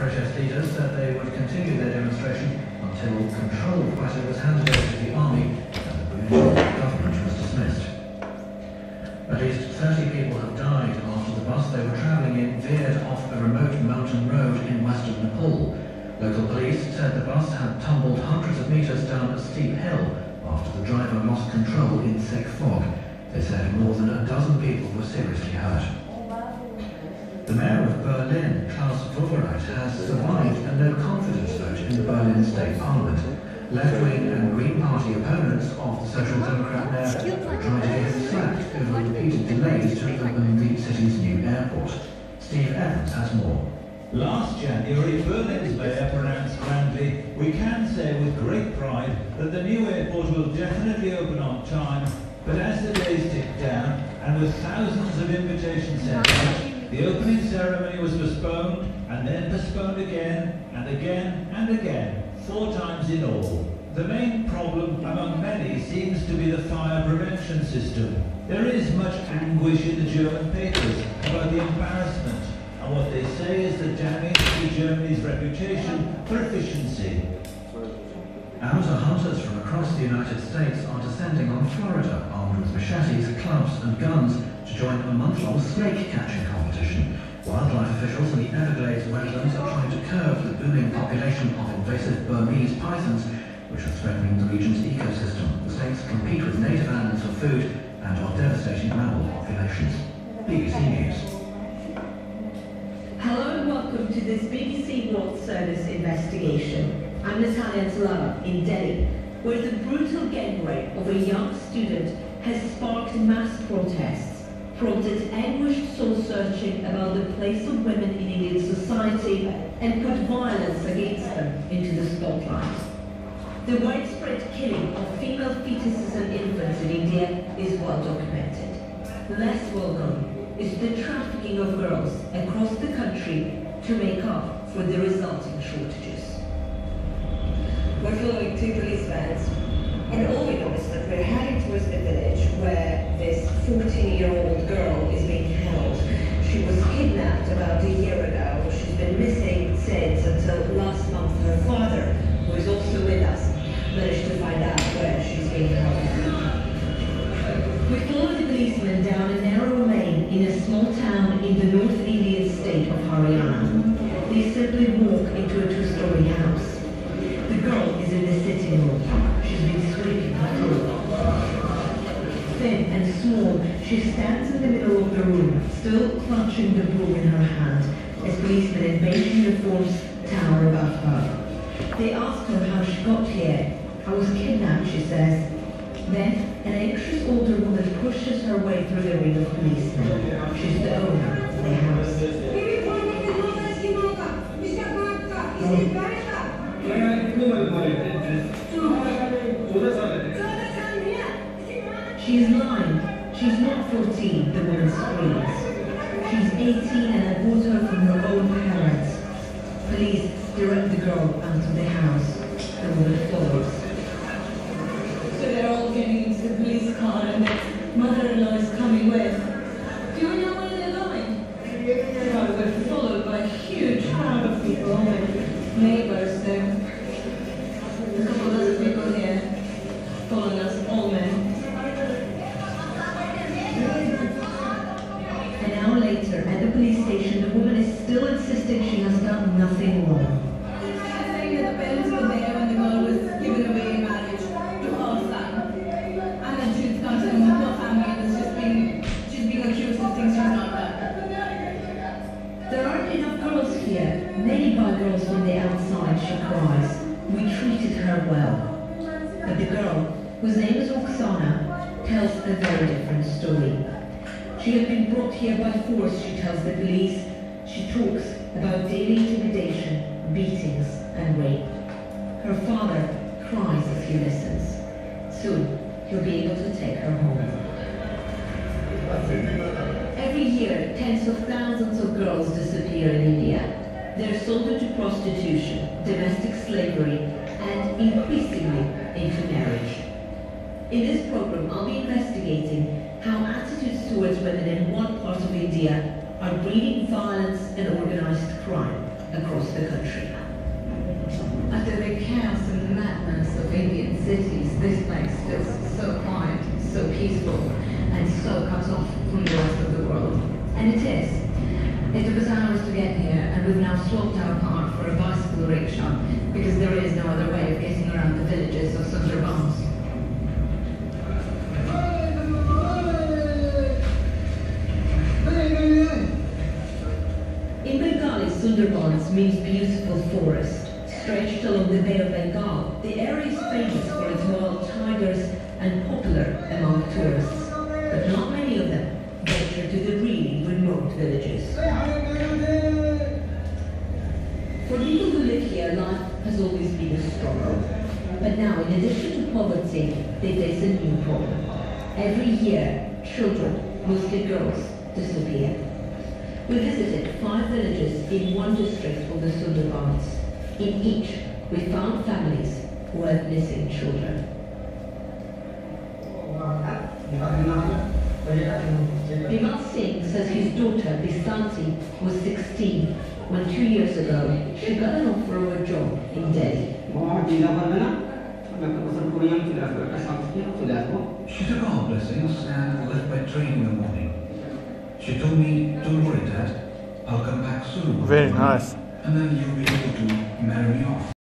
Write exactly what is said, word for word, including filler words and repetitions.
protest leaders said they would continue their demonstration until control of Swaziland was handed over to the army and the provisional government was dismissed. At least thirty people have died after the bus they were travelling in veered off a remote mountain road in western Nepal. Local police said the bus had tumbled hundreds of metres down a steep hill after the driver lost control in thick fog. They said more than a dozen people were seriously hurt. The mayor of Berlin, Klaus Wowereit, has survived a no-confidence vote in the Berlin State Parliament. Left-wing and Green Party opponents of the Social Democrat mayor are trying to get him sacked over repeated delays to open the city's new airport. Steve Evans has more. Last January, Berlin's mayor pronounced grandly, "We can say with great pride that the new airport will definitely open on time," but as the days ticked down, and with thousands of invitations sent out, the opening ceremony was postponed, and then postponed again, and again, and again, four times in all. The main problem among many seems to be the fire prevention system. There is much anguish in the German papers about the embarrassment, and what they say is the damage to Germany's reputation for efficiency. Amateur hunters from across the United States are descending on Florida, armed with machetes, clubs and guns, to join a month-long snake catching competition. Wildlife officials in the Everglades wetlands are trying to curb the booming population of invasive Burmese pythons, which are threatening the region's ecosystem. The snakes compete with native animals for food and are devastating mammal populations. B B C News. Hello and welcome to this B B C World Service investigation. I'm Natalia Talala in Delhi, where the brutal gang rape of a young student has sparked mass protests, prompted anguished soul-searching about the place of women in Indian society, and put violence against them into the spotlight. The widespread killing of female fetuses and infants in India is well documented. Less well known is the trafficking of girls across the country to make up for the resulting shortages. We're following two police vans, and all we know is that we're heading towards the village where this fourteen-year-old girl is being held. She was kidnapped about a year ago. She's been missing since until last month. Her father, who is also with us, managed to find out where she's being held. We followed the policemen down a narrow lane in a small town in the North Indian state of Haryana. They simply walk into a two-story house. The girl is in the sitting room. She's been sweeping her floor. Thin and small, she stands in the middle of the room, still clutching the broom in her hand, as policemen in beige uniforms tower above her. They ask her how she got here. "I was kidnapped," she says. Then, an anxious older woman pushes her way through the ring of policemen. She's the owner of the house. She's lying. She's not fourteen, the woman screams. She's eighteen and I bought her from her own parents. Police direct the girl out of the house. The woman follows. So they're all getting into the police car and their mother-in-law is coming with. Do we know where they're going? Well, we're followed by a huge crowd of people and neighbors. So a couple of other people here following us, all men. An hour later, at the police station, the woman is still insisting she has done nothing wrong. She's saying that the parents were there when the girl was given away in marriage to her son. And then she's got to her family and it's just being, she's being accused of things she's not done. There aren't enough girls here. Many by girls from the outside, she cries. We treated her well. But the girl, whose name is Oksana, tells a very different story. She had been brought here by force, she tells the police. She talks about daily intimidation, beatings and rape. Her father cries as he listens. Soon, he'll be able to take her home. Every year, tens of thousands of girls disappear in India. They're sold into prostitution, domestic slavery, and increasingly into marriage. In this program, I'll be investigating how attitudes towards women in one part of India are breeding violence and organized crime. across the country. After the chaos and madness of Indian cities, this place feels so quiet, so peaceful, and so cut off from the rest of the world. And it is. It took us hours to get here, and we've now swapped our car for a bicycle rickshaw, because there is no other way of getting around the villages of Sundarbans. In Bengali, Sundarbans means beautiful forest. Stretched along the Bay of Bengal, the area is famous for its wild tigers and popular among tourists. But not many of them venture to the really remote villages. For people who live here, life has always been a struggle. But now, in addition to poverty, they face a new problem. Every year, children, mostly girls, disappear. We visited five villages in one district of the Sundarbans. In each, we found families who have missing children. Vimal Singh says his daughter, Bisanti, was sixteen when two years ago she got an offer of a job in Delhi. She took our blessings and left by train in the morning. She told me, don't worry, Dad, I'll come back soon. Very nice. And then you'll be able to marry me off.